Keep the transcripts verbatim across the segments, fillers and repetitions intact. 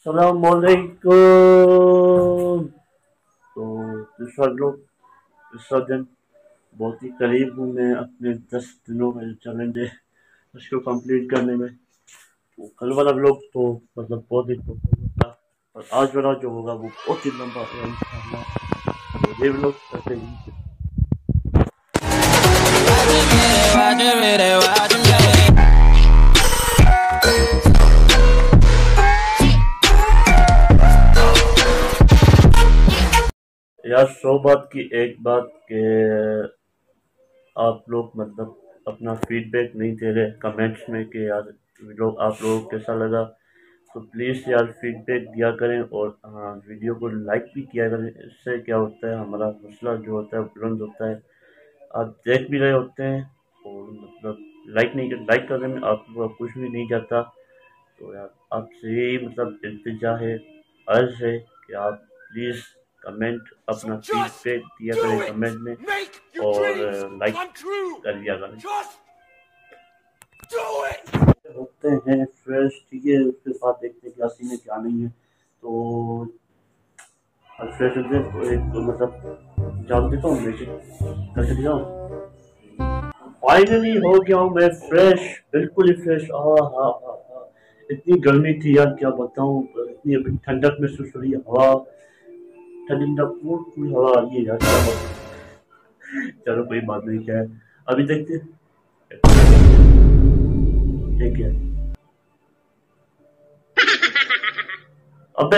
सलामुअलैकुम। तो दूसरा लोग दूसरा दिन बहुत ही करीब हूँ मैं अपने दस दिनों में जो चैलेंज है उसको कंप्लीट करने में। तो कल वाला लोग तो मतलब बहुत ही छोटा था और आज वाला जो होगा वो बहुत ही लंबा है इंशाल्लाह। तो ये लोग करते ही यार सौ बात की एक बात के आप लोग मतलब अपना फीडबैक नहीं दे रहे कमेंट्स में कि यार लोग आप लोगों को कैसा लगा। तो प्लीज़ यार फीडबैक दिया करें और हाँ वीडियो को लाइक भी किया करें। इससे क्या होता है हमारा हौसला जो होता है वो बुलंद होता है। आप देख भी रहे होते हैं और मतलब लाइक नहीं कर लाइक करने में आप लोगों का कुछ भी नहीं जाता। तो यार आपसे यही मतलब इल्तिजा है, अर्ज है कि आप प्लीज़ कमेंट अपना फीडबैक दिया करें कमेंट में और लाइक कर दिया करें। होते हैं फ्रेश, ठीक है, उसके साथ देखते हैं क्या सीन है क्या नहीं है। तो फ्रेश होते हैं तो एक तो मतलब जान देता हूँ नीचे कर चली जाऊँ। फाइनली हो गया हूँ मैं फ्रेश, बिल्कुल ही फ्रेश। हाँ हाँ हाँ हाँ, इतनी गर्मी थी यार क्या बताऊँ, इतनी अभी ठंडक महसूस हो रही है, हवा ठंडी ठंडी पूरी हवा आ रही है यार क्या बताऊँ। चलो कोई बात नहीं, क्या है अभी देखते हैं ठीक है। अबे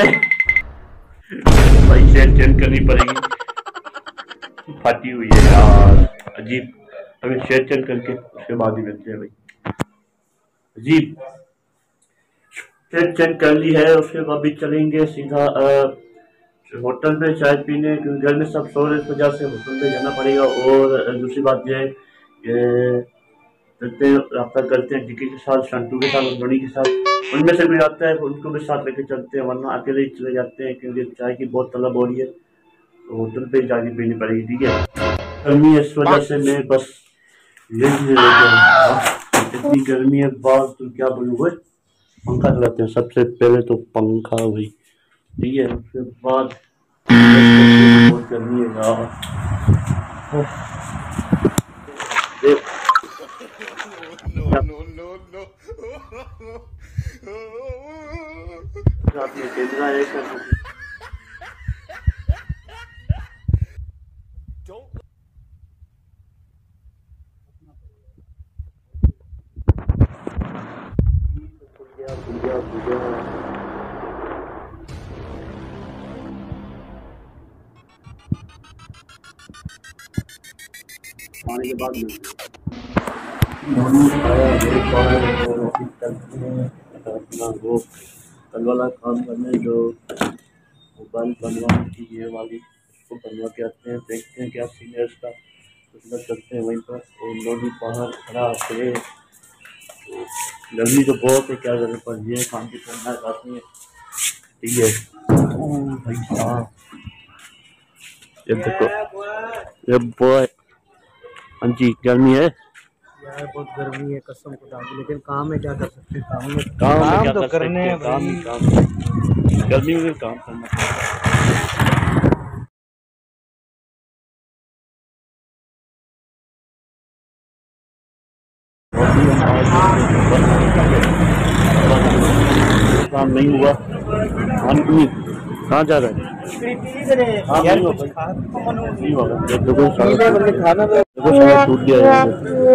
भाई शेयर चेंज करनी पड़ेगी, फटी हुई है यार, अजीब। अभी शेयर चेंज करके उसके बाद ही मिलते हैं भाई। अजीब शेयर चेंज कर ली है, उसके बाद भी चलेंगे सीधा अ, होटल पे चाय पीने, क्योंकि घर में सब सो रहे इस वजह से होटल पे जाना पड़ेगा। और दूसरी बात यह है कि चलते हैं रब्ता करते हैं डिकी के साथ, शंटू के साथ और धोनी के साथ, उनमें से कोई आता है तो उनको भी साथ लेके चलते हैं, वरना अकेले ही चले जाते हैं क्योंकि चाय की बहुत तलब हो रही है। तो होटल पे जाके पीनी पड़ेगी, ठीक है। गर्मी है इस वजह से मैं बस यही लेके इतनी गर्मी है बात तो क्या बोलूँ। पंखा चलाते हैं सबसे पहले तो पंखा हुई, ठीक है, उसके बाद बहुत गर्मी है यार। कैमरा है पानी के बाद अपना वो कल वाला काम करने जो मोबाइल बनवाने की ये वाली उसको बनवा के आते हैं, देखते हैं क्या सीन है उसका, तो चलते हैं वहीं पर। और लोग बाहर खड़ा है, गर्मी तो बहुत है क्या करें, पर ये काम की करना चाहती है, ठीक है। ओ भाई साहब ये देखो ये बॉय, हाँ जी गर्मी है यार, बहुत गर्मी है कसम खुदा की, लेकिन काम है क्या कर सकते हैं, काम में काम में काम क्या तो कर करने सकते हैं हैं, काम ही भाई। काम, गर्मी में काम करना काम नहीं हुआ। कहाँ जा रहे हैं? हाँ यार नहीं कुछ होगा, खा नहीं होगा, ये देखो पीले बल्कि सारा खाना तो देखो सारा टूट गया है,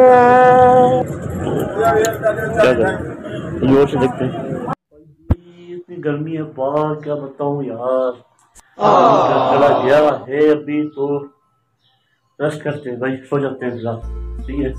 क्या करें ये और से देखते हैं। इतनी गर्मी है बाहर क्या बताऊँ यार, चला गया है अभी तो रेस्ट करते हैं भाई, सो जाते हैं फिलहाल, ठीक है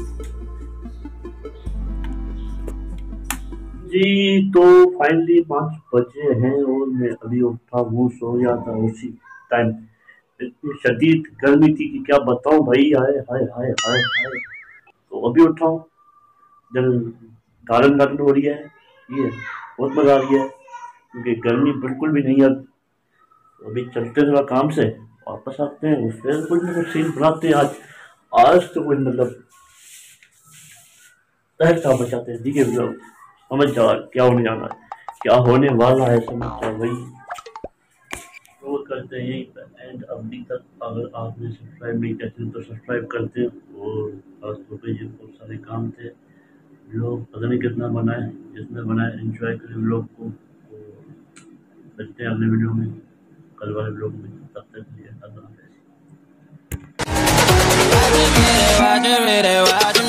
जी। तो फाइनली पाँच बजे हैं और मैं अभी उठा हूँ, सो गया था उसी टाइम। इतनी शदीद गर्मी थी कि क्या बताऊँ भाई, हाय हाय हाय हाय हाय। तो अभी उठा हूँ, दिल गार्डन गार्डन हो रही है, ये बहुत मजा आ रही है क्योंकि गर्मी बिल्कुल भी नहीं है। तो अभी चलते थोड़ा काम से वापस आते हैं, फिर कुछ ना कुछ सीन बनाते हैं आज। आज तो कोई मतलब तहलका बचाते हैं, ठीक है, समझ जाओ क्या होने जाना है। क्या होने वाला है समाचार भाई, रोज करते हैं यहीं पर एंड। अभी तक अगर आपने सब्सक्राइब नहीं किया तो सब्सक्राइब करते हैं। और खासतौर पर ये बहुत सारे काम थे, लोग पता नहीं कितना बनाए, जिसने बनाए एंजॉय करें लोग को। और मिलते हैं अगले वीडियो में, कल वाले ब्लॉग में। तब तक के लिए अल्लाह हाफ़िज़।